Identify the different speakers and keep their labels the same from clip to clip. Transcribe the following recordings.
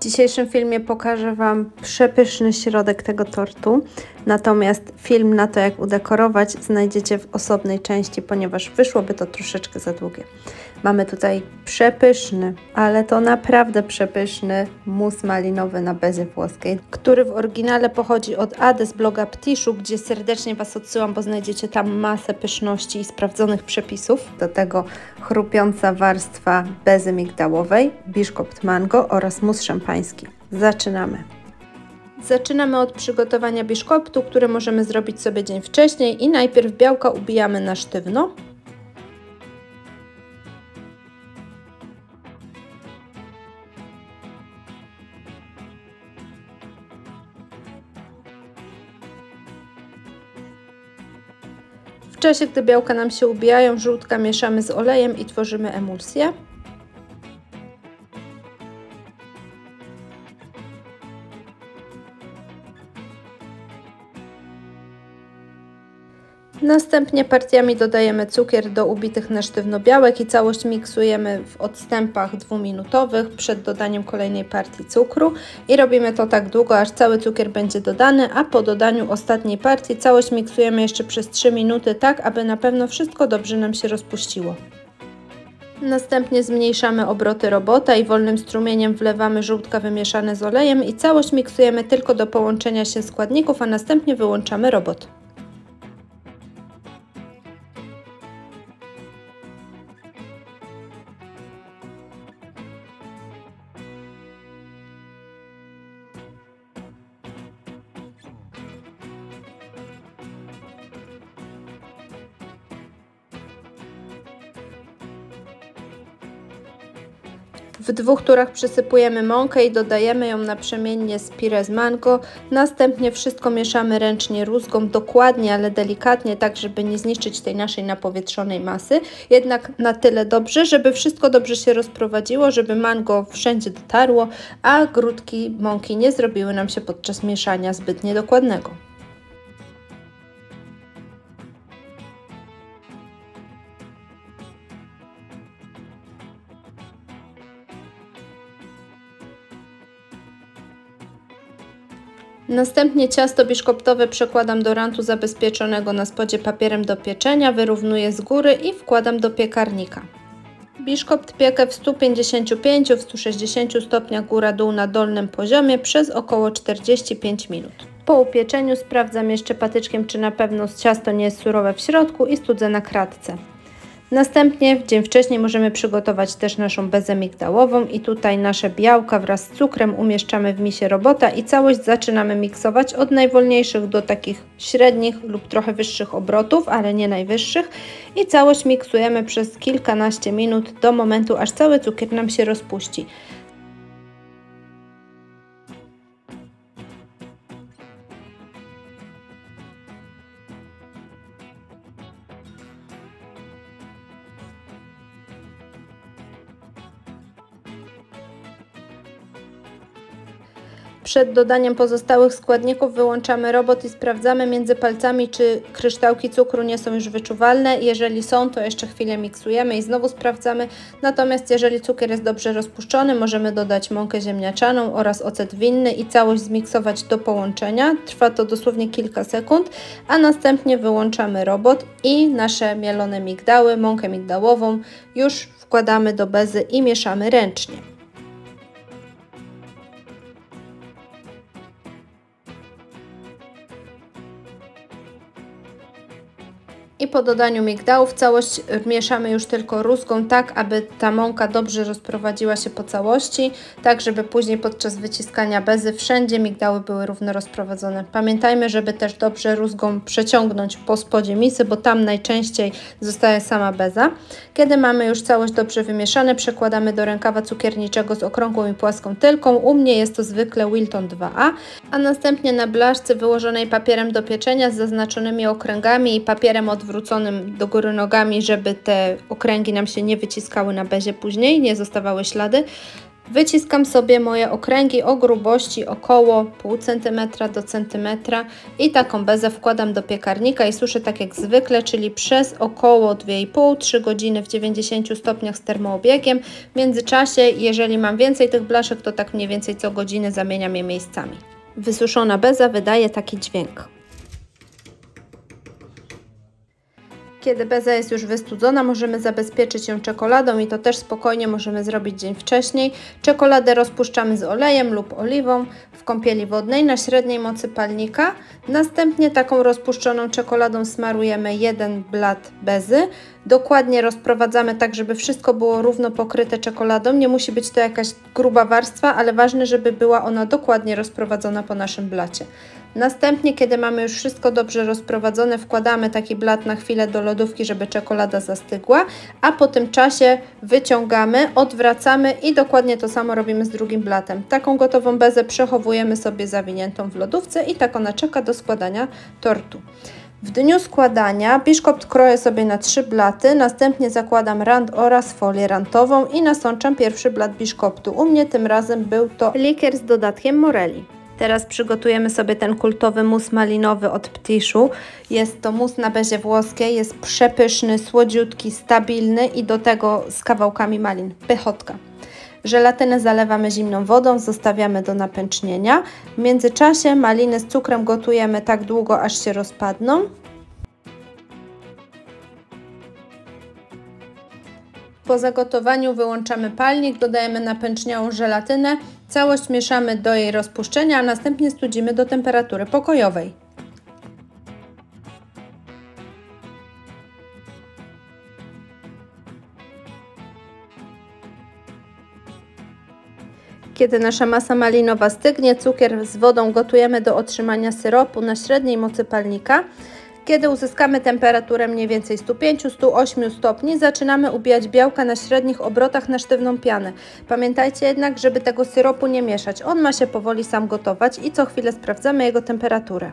Speaker 1: W dzisiejszym filmie pokażę Wam przepyszny środek tego tortu, natomiast film na to, jak udekorować, znajdziecie w osobnej części, ponieważ wyszłoby to troszeczkę za długie. Mamy tutaj przepyszny, ale to naprawdę przepyszny mus malinowy na bezie włoskiej, który w oryginale pochodzi od Ady z bloga Ptiszu, gdzie serdecznie Was odsyłam, bo znajdziecie tam masę pyszności i sprawdzonych przepisów. Do tego chrupiąca warstwa bezy migdałowej, biszkopt mango oraz mus szampański. Zaczynamy. Zaczynamy od przygotowania biszkoptu, który możemy zrobić sobie dzień wcześniej i najpierw białka ubijamy na sztywno. W czasie, gdy białka nam się ubijają, żółtka mieszamy z olejem i tworzymy emulsję. Następnie partiami dodajemy cukier do ubitych na sztywno białek i całość miksujemy w odstępach 2-minutowych przed dodaniem kolejnej partii cukru i robimy to tak długo, aż cały cukier będzie dodany, a po dodaniu ostatniej partii całość miksujemy jeszcze przez 3 minuty, tak aby na pewno wszystko dobrze nam się rozpuściło. Następnie zmniejszamy obroty robota i wolnym strumieniem wlewamy żółtka wymieszane z olejem i całość miksujemy tylko do połączenia się składników, a następnie wyłączamy robot. W 2 turach przysypujemy mąkę i dodajemy ją naprzemiennie z pire z mango. Następnie wszystko mieszamy ręcznie rózgą, dokładnie, ale delikatnie, tak żeby nie zniszczyć tej naszej napowietrzonej masy. Jednak na tyle dobrze, żeby wszystko dobrze się rozprowadziło, żeby mango wszędzie dotarło, a grudki mąki nie zrobiły nam się podczas mieszania zbyt niedokładnego. Następnie ciasto biszkoptowe przekładam do rantu zabezpieczonego na spodzie papierem do pieczenia, wyrównuję z góry i wkładam do piekarnika. Biszkopt piekę w 155–160 stopniach góra-dół na dolnym poziomie przez około 45 minut. Po upieczeniu sprawdzam jeszcze patyczkiem, czy na pewno ciasto nie jest surowe w środku i studzę na kratce. Następnie w dzień wcześniej możemy przygotować też naszą bezę migdałową i tutaj nasze białka wraz z cukrem umieszczamy w misie robota i całość zaczynamy miksować od najwolniejszych do takich średnich lub trochę wyższych obrotów, ale nie najwyższych i całość miksujemy przez kilkanaście minut do momentu, aż cały cukier nam się rozpuści. Przed dodaniem pozostałych składników wyłączamy robot i sprawdzamy między palcami, czy kryształki cukru nie są już wyczuwalne. Jeżeli są, to jeszcze chwilę miksujemy i znowu sprawdzamy. Natomiast jeżeli cukier jest dobrze rozpuszczony, możemy dodać mąkę ziemniaczaną oraz ocet winny i całość zmiksować do połączenia. Trwa to dosłownie kilka sekund, a następnie wyłączamy robot i nasze mielone migdały, mąkę migdałową już wkładamy do bezy i mieszamy ręcznie. I po dodaniu migdałów całość mieszamy już tylko rózgą, tak aby ta mąka dobrze rozprowadziła się po całości, tak żeby później podczas wyciskania bezy wszędzie migdały były równo rozprowadzone. Pamiętajmy, żeby też dobrze rózgą przeciągnąć po spodzie misy, bo tam najczęściej zostaje sama beza. Kiedy mamy już całość dobrze wymieszane, przekładamy do rękawa cukierniczego z okrągłą i płaską tylką. U mnie jest to zwykle Wilton 2A, a następnie na blaszce wyłożonej papierem do pieczenia z zaznaczonymi okręgami i papierem odwróconym do góry nogami, żeby te okręgi nam się nie wyciskały na bezie później, nie zostawały ślady. Wyciskam sobie moje okręgi o grubości około pół centymetra do centymetra i taką bezę wkładam do piekarnika i suszę tak jak zwykle, czyli przez około 2,5–3 godziny w 90 stopniach z termoobiegiem. W międzyczasie, jeżeli mam więcej tych blaszek, to tak mniej więcej co godzinę zamieniam je miejscami. Wysuszona beza wydaje taki dźwięk. Kiedy beza jest już wystudzona, możemy zabezpieczyć ją czekoladą i to też spokojnie możemy zrobić dzień wcześniej. Czekoladę rozpuszczamy z olejem lub oliwą w kąpieli wodnej na średniej mocy palnika. Następnie taką rozpuszczoną czekoladą smarujemy jeden blat bezy. Dokładnie rozprowadzamy tak, żeby wszystko było równo pokryte czekoladą. Nie musi być to jakaś gruba warstwa, ale ważne, żeby była ona dokładnie rozprowadzona po naszym blacie. Następnie, kiedy mamy już wszystko dobrze rozprowadzone, wkładamy taki blat na chwilę do lodówki, żeby czekolada zastygła, a po tym czasie wyciągamy, odwracamy i dokładnie to samo robimy z drugim blatem. Taką gotową bezę przechowujemy sobie zawiniętą w lodówce i tak ona czeka do składania tortu. W dniu składania biszkopt kroję sobie na 3 blaty, następnie zakładam rand oraz folię rantową i nasączam pierwszy blat biszkoptu. U mnie tym razem był to likier z dodatkiem moreli. Teraz przygotujemy sobie ten kultowy mus malinowy od Ptishu. Jest to mus na bezie włoskiej, jest przepyszny, słodziutki, stabilny i do tego z kawałkami malin. Pychotka. Żelatynę zalewamy zimną wodą, zostawiamy do napęcznienia. W międzyczasie maliny z cukrem gotujemy tak długo, aż się rozpadną. Po zagotowaniu wyłączamy palnik, dodajemy napęczniałą żelatynę, całość mieszamy do jej rozpuszczenia, a następnie studzimy do temperatury pokojowej. Kiedy nasza masa malinowa stygnie, cukier z wodą gotujemy do otrzymania syropu na średniej mocy palnika. Kiedy uzyskamy temperaturę mniej więcej 105–108 stopni, zaczynamy ubijać białka na średnich obrotach na sztywną pianę. Pamiętajcie jednak, żeby tego syropu nie mieszać. On ma się powoli sam gotować i co chwilę sprawdzamy jego temperaturę.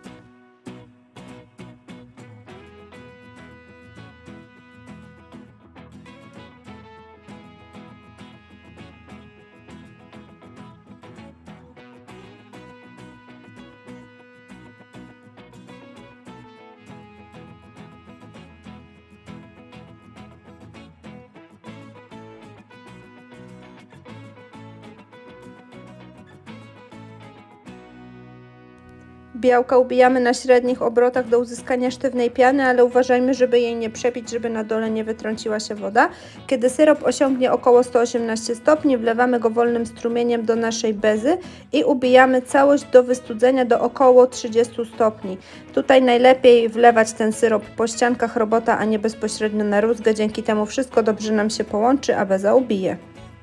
Speaker 1: Białka ubijamy na średnich obrotach do uzyskania sztywnej piany, ale uważajmy, żeby jej nie przebić, żeby na dole nie wytrąciła się woda. Kiedy syrop osiągnie około 118 stopni, wlewamy go wolnym strumieniem do naszej bezy i ubijamy całość do wystudzenia do około 30 stopni. Tutaj najlepiej wlewać ten syrop po ściankach robota, a nie bezpośrednio na rózgę. Dzięki temu wszystko dobrze nam się połączy, a beza ubije.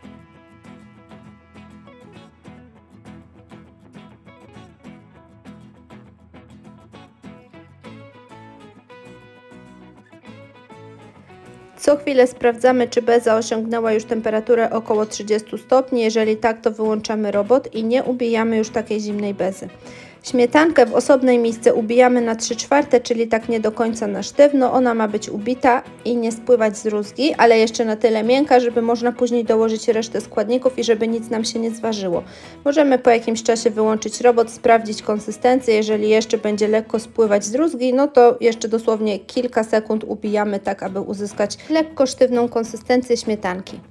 Speaker 1: Co chwilę sprawdzamy, czy beza osiągnęła już temperaturę około 30 stopni. Jeżeli tak, to wyłączamy robot i nie ubijamy już takiej zimnej bezy. Śmietankę w osobnej misce ubijamy na 3/4, czyli tak nie do końca na sztywno. Ona ma być ubita i nie spływać z rózgi, ale jeszcze na tyle miękka, żeby można później dołożyć resztę składników i żeby nic nam się nie zważyło. Możemy po jakimś czasie wyłączyć robot, sprawdzić konsystencję. Jeżeli jeszcze będzie lekko spływać z rózgi, no to jeszcze dosłownie kilka sekund ubijamy tak, aby uzyskać lekko sztywną konsystencję śmietanki.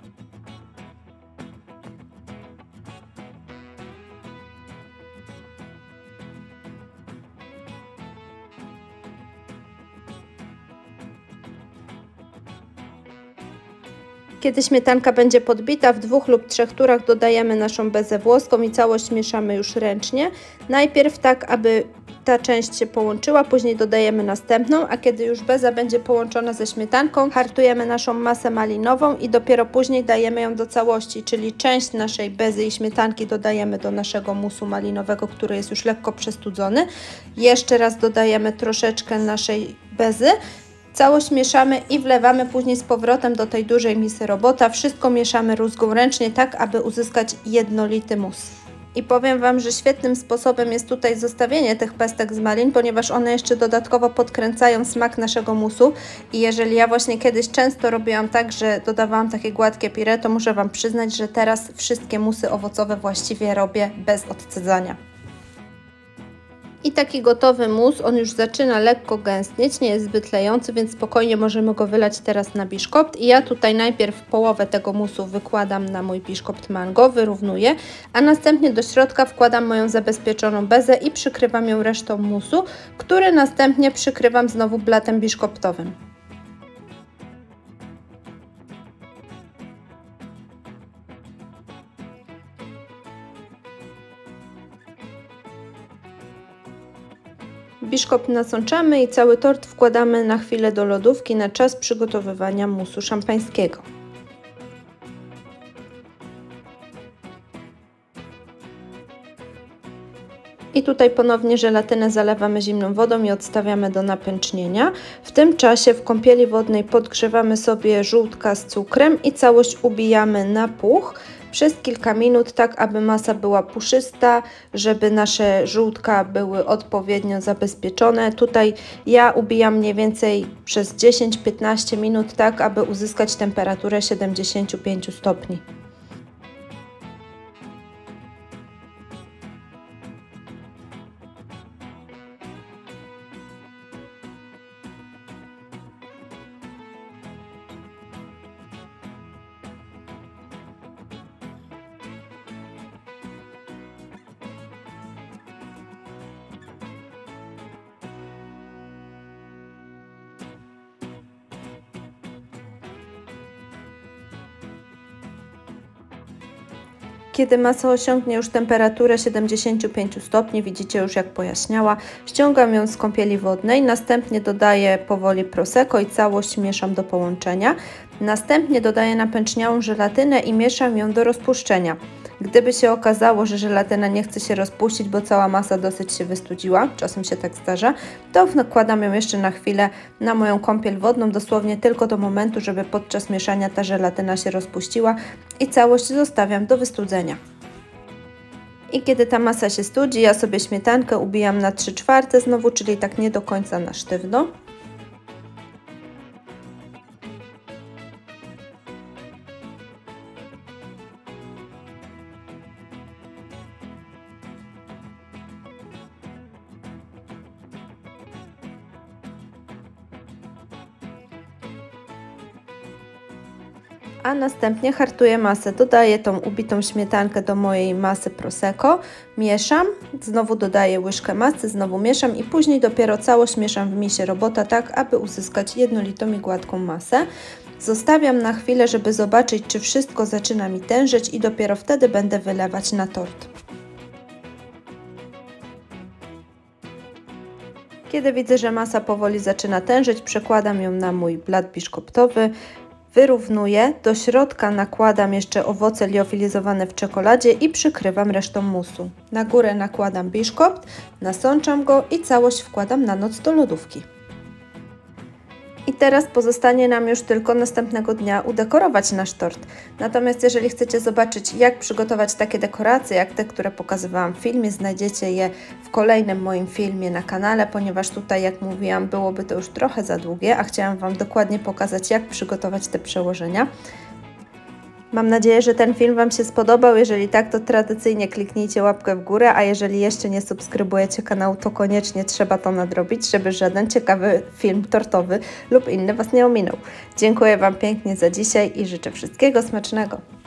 Speaker 1: Kiedy śmietanka będzie podbita, w 2 lub 3 turach dodajemy naszą bezę włoską i całość mieszamy już ręcznie. Najpierw tak, aby ta część się połączyła, później dodajemy następną, a kiedy już beza będzie połączona ze śmietanką, hartujemy naszą masę malinową i dopiero później dajemy ją do całości, czyli część naszej bezy i śmietanki dodajemy do naszego musu malinowego, który jest już lekko przestudzony. Jeszcze raz dodajemy troszeczkę naszej bezy. Całość mieszamy i wlewamy później z powrotem do tej dużej misy robota. Wszystko mieszamy rózgą ręcznie, tak aby uzyskać jednolity mus. I powiem Wam, że świetnym sposobem jest tutaj zostawienie tych pestek z malin, ponieważ one jeszcze dodatkowo podkręcają smak naszego musu. I jeżeli ja właśnie kiedyś często robiłam tak, że dodawałam takie gładkie pire, to muszę Wam przyznać, że teraz wszystkie musy owocowe właściwie robię bez odcedzania. I taki gotowy mus, on już zaczyna lekko gęstnieć, nie jest zbyt lejący, więc spokojnie możemy go wylać teraz na biszkopt. I ja tutaj najpierw połowę tego musu wykładam na mój biszkopt mango, wyrównuję, a następnie do środka wkładam moją zabezpieczoną bezę i przykrywam ją resztą musu, który następnie przykrywam znowu blatem biszkoptowym. Biszkopt nasączamy i cały tort wkładamy na chwilę do lodówki na czas przygotowywania musu szampańskiego. I tutaj ponownie żelatynę zalewamy zimną wodą i odstawiamy do napęcznienia. W tym czasie w kąpieli wodnej podgrzewamy sobie żółtka z cukrem i całość ubijamy na puch przez kilka minut, tak aby masa była puszysta, żeby nasze żółtka były odpowiednio zabezpieczone. Tutaj ja ubijam mniej więcej przez 10-15 minut, tak aby uzyskać temperaturę 75 stopni. Kiedy masa osiągnie już temperaturę 75 stopni, widzicie już jak pojaśniała, ściągam ją z kąpieli wodnej, następnie dodaję powoli prosecco i całość mieszam do połączenia. Następnie dodaję napęczniałą żelatynę i mieszam ją do rozpuszczenia. Gdyby się okazało, że żelatyna nie chce się rozpuścić, bo cała masa dosyć się wystudziła, czasem się tak zdarza, to nakładam ją jeszcze na chwilę na moją kąpiel wodną, dosłownie tylko do momentu, żeby podczas mieszania ta żelatyna się rozpuściła i całość zostawiam do wystudzenia. I kiedy ta masa się studzi, ja sobie śmietankę ubijam na 3/4 znowu, czyli tak nie do końca na sztywno. A następnie hartuję masę. Dodaję tą ubitą śmietankę do mojej masy prosecco, mieszam, znowu dodaję łyżkę masy, znowu mieszam i później dopiero całość mieszam w misie robota, tak aby uzyskać jednolitą i gładką masę. Zostawiam na chwilę, żeby zobaczyć, czy wszystko zaczyna mi tężeć i dopiero wtedy będę wylewać na tort. Kiedy widzę, że masa powoli zaczyna tężeć, przekładam ją na mój blat biszkoptowy. Wyrównuję, do środka nakładam jeszcze owoce liofilizowane w czekoladzie i przykrywam resztą musu. Na górę nakładam biszkopt, nasączam go i całość wkładam na noc do lodówki. I teraz pozostanie nam już tylko następnego dnia udekorować nasz tort. Natomiast jeżeli chcecie zobaczyć, jak przygotować takie dekoracje, jak te, które pokazywałam w filmie, znajdziecie je w kolejnym moim filmie na kanale, ponieważ tutaj, jak mówiłam, byłoby to już trochę za długie, a chciałam Wam dokładnie pokazać, jak przygotować te przełożenia. Mam nadzieję, że ten film Wam się spodobał. Jeżeli tak, to tradycyjnie kliknijcie łapkę w górę, a jeżeli jeszcze nie subskrybujecie kanału, to koniecznie trzeba to nadrobić, żeby żaden ciekawy film tortowy lub inny Was nie ominął. Dziękuję Wam pięknie za dzisiaj i życzę wszystkiego smacznego.